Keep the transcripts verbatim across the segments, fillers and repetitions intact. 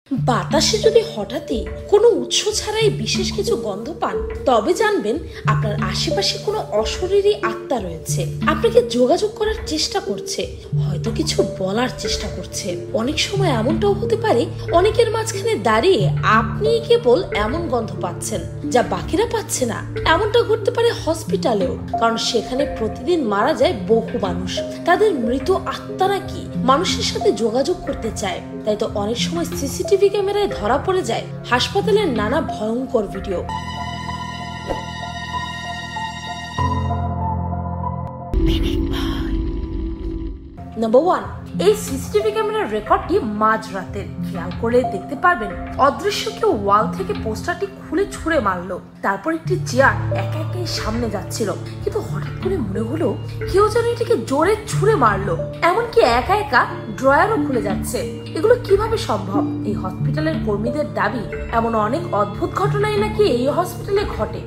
বাতাসে যদি হঠাৎই কোনো উৎস ছাড়াই বিশেষ কিছু গন্ধ পান, তবে জানবেন আপনার আশেপাশে কোনো অশরীরী আত্মা রয়েছে, আপনাকে যোগাযোগ করার চেষ্টা করছে, হয়তো কিছু বলার চেষ্টা করছে। অনেক সময় এমনটাও হতে পারে অনেকের মাঝখানে দাঁড়িয়ে আপনি কেবল এমন গন্ধ পাচ্ছেন যা বাকিরা পাচ্ছে না। এমনটা ঘটতে পারে হসপিটালেও, কারণ সেখানে প্রতিদিন মারা যায় বহু মানুষ। তাদের মৃত আত্মা নাকি মানুষের সাথে যোগাযোগ করতে চায়। তাই তো অনেক সময় সিসিটিভি ক্যামেরায় ধরা পড়ে যায় হাসপাতালের নানা ভয়ঙ্কর ভিডিও। নাম্বার ওয়ান, এই সিসিটিভি ক্যামেরার রেকর্ডটি মাঝ রাতের। খেয়াল করে দেখতে পারবেন অদৃশ্য কেউ ওয়াল থেকে পোস্টারটি খুলে ছুঁড়ে মারলো। তারপর একটি চেয়ার একা একাই সামনে যাচ্ছিল, কিন্তু হঠাৎ করে মনে হলো কেউ যেন এটিকে জোরে ছুঁড়ে মারলো। এমনকি একা একা ড্রয়ারও খুলে যাচ্ছে। এগুলো কিভাবে সম্ভব? এই হসপিটালের কর্মীদের দাবি এমন অনেক অদ্ভুত ঘটনাই নাকি এই হসপিটালে ঘটে।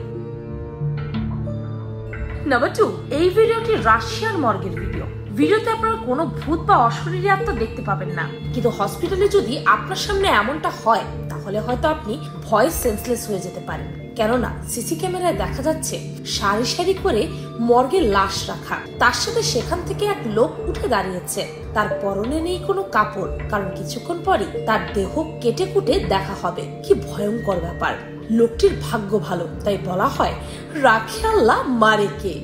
নাম্বার টু, এই ভিডিওটি রাশিয়ার মর্গের ভিডিও। ভিডিওতে আপনারা কোনো ভূত বা অশরীরী আত্মা দেখতে পাবেন না, কিন্তু হসপিটালে যদি আপনার সামনে এমনটা হয় তাহলে হয়তো আপনি ভয়ে সেন্সলেস হয়ে যেতে পারেন। কেননা সিসি ক্যামেরায় দেখা যাচ্ছে সারি সারি করে মর্গে লাশ রাখা, তার সাথে সেখান থেকে এক লোক উঠে দাঁড়িয়েছে। তার পরনে নেই কোনো কাপড়, কারণ কিছুক্ষণ পরই তার দেহ কেটে কুটে দেখা হবে। কি ভয়ঙ্কর ব্যাপার! লোকটির ভাগ্য ভালো, তাই বলা হয় রাখে আল্লাহ মারে কে।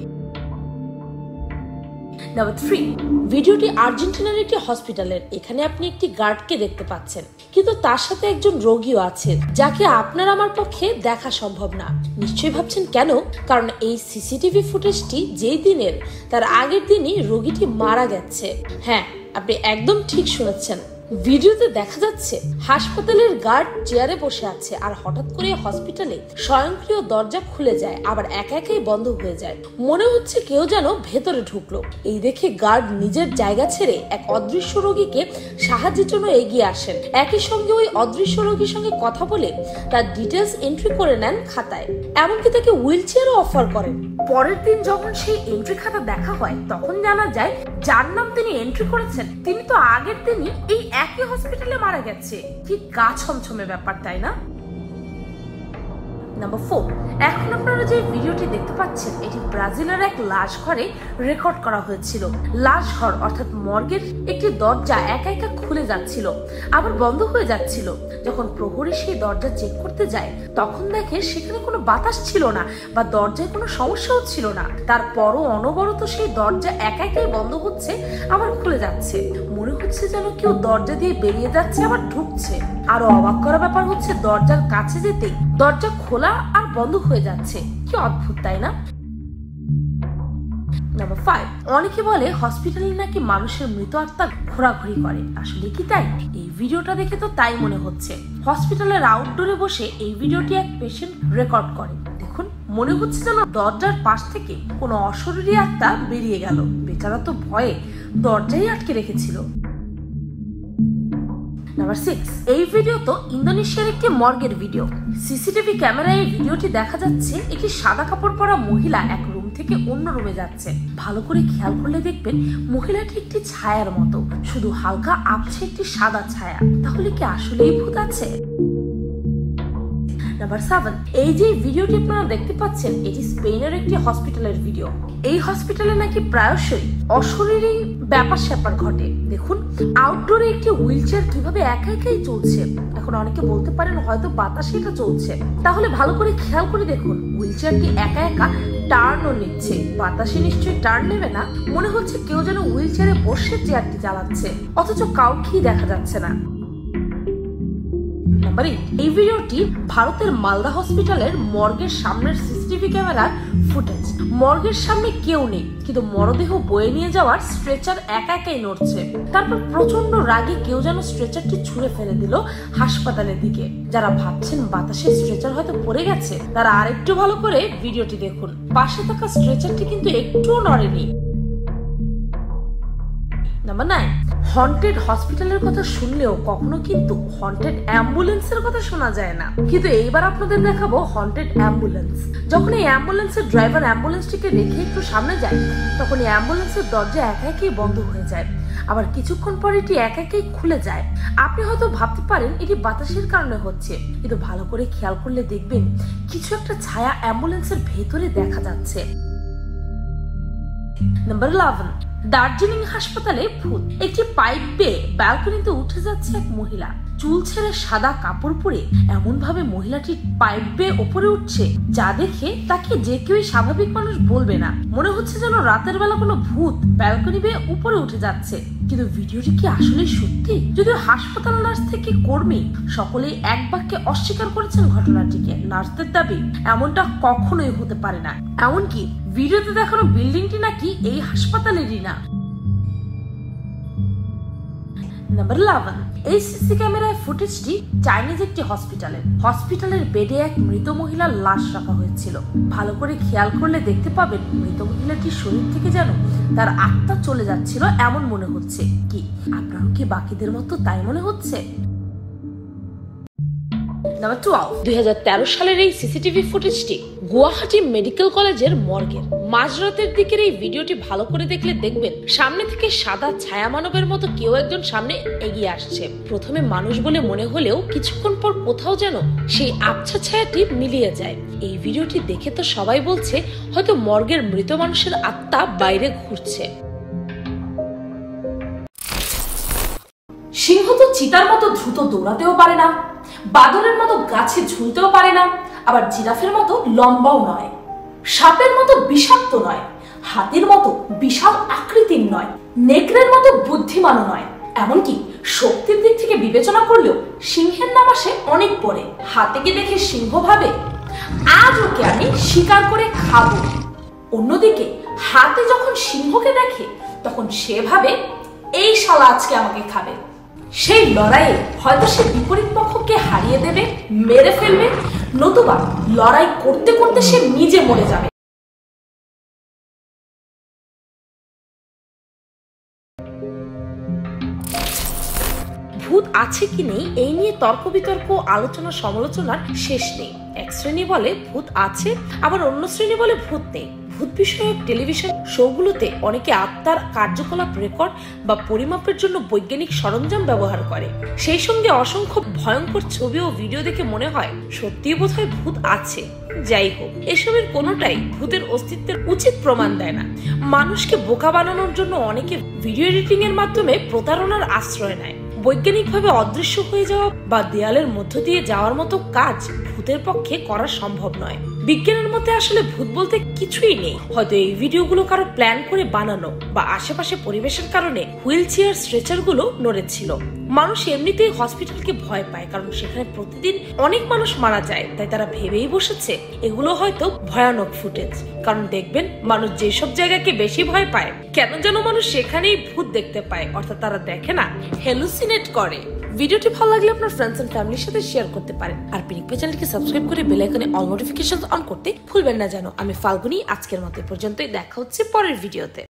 নাম্বার থ্রি, ভিডিওটি আর্জেন্টিনার একটি হসপিটালের। এখানে আপনি একটি গার্ডকে দেখতে পাচ্ছেন, কিন্তু তার সাথে একজন রোগীও আছে যাকে আপনার আমার পক্ষে দেখা সম্ভব না। নিশ্চয়ই ভাবছেন কেন? কারণ এই সিসিটিভি ফুটেজটি যেই দিনের, তার আগের দিনই রোগীটি মারা গেছে। হ্যাঁ, আপনি একদম ঠিক শুনেছেন। ভিডিওতে দেখা যাচ্ছে হাসপাতালের গার্ড চেয়ারে বসে আছে, আর হঠাৎ করে হসপিটালে স্বয়ংক্রিয় দরজা খুলে যায়, আবার একা একাই বন্ধ হয়ে যায়। মনে হচ্ছে কেউ যেন ভেতরে ঢুকলো। এই দেখে গার্ড নিজের জায়গা ছেড়ে এক অদৃশ্য রোগীকে সাহায্যের জন্য এগিয়ে আসেন। একই সঙ্গে ওই অদৃশ্য রোগীর সঙ্গে কথা বলে তার ডিটেলস এন্ট্রি করে নেন খাতায়, এমনকি তাকে হুইল চেয়ারও অফার করেন। পরের দিন যখন সেই এন্ট্রি খাতা দেখা হয়, তখন জানা যায় যার নাম তিনি এন্ট্রি করেছেন তিনি তো আগের দিনই এই একই হসপিটালে মারা গেছে। কি গা ছমছমে ব্যাপার, তাই না? নাম্বার ফোর, এখন আপনারা যে ভিডিওটি দেখতে পাচ্ছেন এটি ব্রাজিলের এক লাশ ঘরে রেকর্ড করা হয়েছিল। লাশ ঘর অর্থাৎ মর্গের একটি দরজা একা একা খুলে যাচ্ছিল, আবার বন্ধ হয়ে যাচ্ছিল। যখন প্রহরী সেই দরজা চেক করতে যায়, তখন দেখে সেখানে কোনো বাতাস ছিল না বা দরজায় কোনো সমস্যাও ছিল না। তারপরও অনবরত সেই দরজা একা একাই বন্ধ হচ্ছে, আবার খুলে যাচ্ছে। মনে হচ্ছে যেন কেউ দরজা দিয়ে বেরিয়ে যাচ্ছে আবার ঢুকছে। আরো অবাক করা ব্যাপার হচ্ছে দরজার কাছে যেতেই দরজা খোলা আর বন্ধ হয়ে যাচ্ছে। কি অদ্ভুত, তাই না? নাম্বার ফাইভ, অনেকে বলে হসপিটালে নাকি মানুষের মৃত আত্মা ঘোরাঘুরি করে। আসলে কি তাই? এই ভিডিওটা দেখে তো তাই মনে হচ্ছে। হসপিটালের আউটডোরে বসে এই ভিডিওটি এক পেশেন্ট রেকর্ড করে। দেখুন, মনে হচ্ছে যেন দরজার পাশ থেকে কোনো অশরীরী আত্মা বেরিয়ে গেল। বেচারা তো ভয়ে দরজাই আটকে রেখেছিল। নাম্বার সিক্স, এই ভিডিও তো ইন্দোনেশিয়ার একটি মর্গের ভিডিও। সিসিটিভি ক্যামেরায় এই ভিডিওটি দেখা যাচ্ছে একটি সাদা কাপড় পরা মহিলা এক রুম থেকে অন্য রুমে যাচ্ছে। ভালো করে খেয়াল করলে দেখবেন মহিলাটি একটি ছায়ার মতো, শুধু হালকা আবছে একটি সাদা ছায়া। তাহলে কি আসলেই ভূত আছে? নাম্বার সেভেন, এই যে ভিডিওটি আপনারা দেখতে পাচ্ছেন এটি স্পেনের একটি হসপিটালের ভিডিও। এই হসপিটালে নাকি প্রায়শই অশরীরী ব্যাপার স্যাপার ঘটে। দেখুন, আউটডোরে একটি হুইল চেয়ার কিভাবে একা একাই চলছে। এখন অনেকে বলতে পারেন হয়তো বাতাসে এটা চলছে, তাহলে ভালো করে খেয়াল করে দেখুন হুইল চেয়ারটি একা একা টার্নও নিচ্ছে। বাতাসে নিশ্চয়ই টার্ন নেবে না। মনে হচ্ছে কেউ যেন হুইল চেয়ারে বসে চেয়ারটি চালাচ্ছে, অথচ কাউকেই দেখা যাচ্ছে না। নাম্বার এইট, এই ভিডিওটি ভারতের মালদা হসপিটালের মর্গের সামনের সিসিটিভি ক্যামেরার ফুটেজ। মর্গের সামনে কেউ নেই, কিন্তু মরদেহ বয়ে নিয়ে যাওয়ার স্ট্রেচার একা একাই নড়ছে। তারপর প্রচন্ড রাগে কেউ যেন স্ট্রেচারটি ছুঁড়ে ফেলে দিল হাসপাতালের দিকে। যারা ভাবছেন বাতাসে স্ট্রেচার হয়তো পড়ে গেছে, তারা আরেকটু ভালো করে ভিডিওটি দেখুন। পাশে থাকা স্ট্রেচারটি কিন্তু একটুও নড়েনি। নাম্বার নাইন, হন্টেড হসপিটালের কথা শুনলেও কখনো কিন্তু হন্টেড অ্যাম্বুলেন্সের কথা শোনা যায় না। কিন্তু এইবার আপনাদের দেখাবো হন্টেড অ্যাম্বুলেন্স। যখন এই অ্যাম্বুলেন্সের ড্রাইভার অ্যাম্বুলেন্সটিকে রেখে একটু সামনে যায়, তখন এই অ্যাম্বুলেন্সের দরজা একা একাই বন্ধ হয়ে যায়। আবার কিছুক্ষণ পর এটি এক একেই খুলে যায়। আপনি হয়তো ভাবতে পারেন এটি বাতাসের কারণে হচ্ছে, কিন্তু ভালো করে খেয়াল করলে দেখবেন কিছু একটা ছায়া অ্যাম্বুলেন্সের ভেতরে দেখা যাচ্ছে। নাম্বার ইলেভেন, দার্জিলিং হাসপাতালে ভূত। একটি পাইপ বেয়ে ব্যালকনিতে উঠে যাচ্ছে এক মহিলা। চুল ছেড়ে সাদা কাপড় পরে এমন ভাবে মহিলাটি পাইপ বেয়ে উপরে উঠছে, যা দেখে তাকে যে কেউই স্বাভাবিক মানুষ বলবে না। মনে হচ্ছে যেন রাতের বেলা কোনো ভূত ব্যালকনি বেয়ে উপরে উঠে যাচ্ছে। কিন্তু ভিডিওটি কি আসলে সত্যি? যদিও হাসপাতাল নার্স থেকে কর্মী সকলেই এক বাক্যে অস্বীকার করেছেন ঘটনাটিকে। নার্সদের দাবি এমনটা কখনোই হতে পারে না, এমনকি ভিডিওতে দেখানো বিল্ডিংটি নাকি এই হাসপাতালেরই না। নাম্বার ইলেভেন, এই সিসি ক্যামেরায় ফুটেজটি চাইনিজ একটি হসপিটালের। হসপিটালের বেডে এক মৃত মহিলার লাশ রাখা হয়েছিল। ভালো করে খেয়াল করলে দেখতে পাবেন মৃত মহিলাটির শরীর থেকে যেন তার আত্মা চলে যাচ্ছিল এমন মনে হচ্ছে। কি আপনারও কি বাকিদের মতো তাই মনে হচ্ছে? নাম্বার টুয়েলভ, দুই হাজার তেরো সালের এই সিসিটিভি ফুটেজটি গুয়াহাটি মেডিকেল কলেজের মর্গের। মাঝরাতের দিকের এই ভিডিওটি ভালো করে দেখলে দেখবেন সামনে থেকে সাদা ছায়া মানবের মতো কেউ একজন সামনে এগিয়ে আসছে। প্রথমে মানুষ বলে মনে হলেও কিছুক্ষণ পর কোথাও যেন সেই আবছা ছায়াটি মিলিয়ে যায়। এই ভিডিওটি দেখে তো সবাই বলছে হয়তো মর্গের মৃত মানুষের আত্মা বাইরে ঘুরছে। সিংহ তো চিতার মতো দ্রুত দৌড়াতেও পারে না, বাদরের মতো গাছে ঝুলতেও পারে না, আবার জিরাফের মতো লম্বাও নয়, সাপের মতো বিষাক্ত নয়, হাতির মতো বিশাল আকৃতির নয়, নেকড়ের মতো বুদ্ধিমানও নয়। এমনকি শক্তির দিক থেকে বিবেচনা করলেও সিংহের নাম আসে অনেক পরে। হাতিকে দেখে সিংহ ভাবে আজ ওকে আমি শিকার করে খাবো। অন্যদিকে হাতি যখন সিংহকে দেখে তখন সে ভাবে এই শালা আজকে আমাকে খাবে। সেই লড়াইয়ে হয়তো সে বিপরীত পক্ষকে হারিয়ে দেবে, মেরে ফেলবে, নতুবা লড়াই করতে করতে সে নিজে মরে যাবে। ভূত আছে কি নেই এই নিয়ে তর্ক বিতর্ক, আলোচনা সমালোচনার শেষ নেই। এক শ্রেণী বলে ভূত আছে, আবার অন্য শ্রেণী বলে ভূত নেই। ভূত বিষয়ক টেলিভিশন শোগুলোতে অনেকে আত্মার কার্যকলাপ রেকর্ড বা পরিমাপের জন্য বৈজ্ঞানিক সরঞ্জাম ব্যবহার করে। সেই সঙ্গে অসংখ্য ভয়ঙ্কর ছবি ও ভিডিও দেখে মনে হয় সত্যিই বোধহয় ভূত আছে। যাই হোক, এসবের কোনোটাই ভূতের অস্তিত্বের উচিত প্রমাণ দেয় না। মানুষকে বোকা বানানোর জন্য অনেকে ভিডিও এডিটিং এর মাধ্যমে প্রতারণার আশ্রয় নেয়। বৈজ্ঞানিকভাবে অদৃশ্য হয়ে যাওয়া বা দেয়ালের মধ্য দিয়ে যাওয়ার মতো কাজ ভূতের পক্ষে করা সম্ভব নয়। বিজ্ঞানের মধ্যে আসলে ভূত বলতে কিছুই নেই। হয়তো এই ভিডিওগুলো কারো প্ল্যান করে বানানো বা আশেপাশে পরিবেশের কারণে হুইল চেয়ার স্ট্রেচার গুলো নড়েছিল। মানুষ এমনিতেই হসপিটালকে ভয় পায়, কারণ সেখানে প্রতিদিন অনেক মানুষ মারা যায়। তাই তারা ভেবেই বসেছে এগুলো হয়তো ভয়ানক ফুটেজ। কারণ দেখবেন মানুষ যেসব জায়গাকে বেশি ভয় পায়, কেন যেন মানুষ সেখানেই ভূত দেখতে পায়, অর্থাৎ তারা দেখে না, হ্যালুসিনেট করে। ভিডিওটি ভালো লাগলে আপনার ফ্রেন্ডস এন্ড ফ্যামিলির সাথে শেয়ার করতে পারেন। আর পিনিকপি চ্যানেলকে সাবস্ক্রাইব করে বেল আইকনে অল নোটিফিকেশন অন করতে ভুলবেন না যেন। আমি ফাল্গুনি, আজকের মতো পর্যন্তই। দেখা হচ্ছে পরের ভিডিওতে।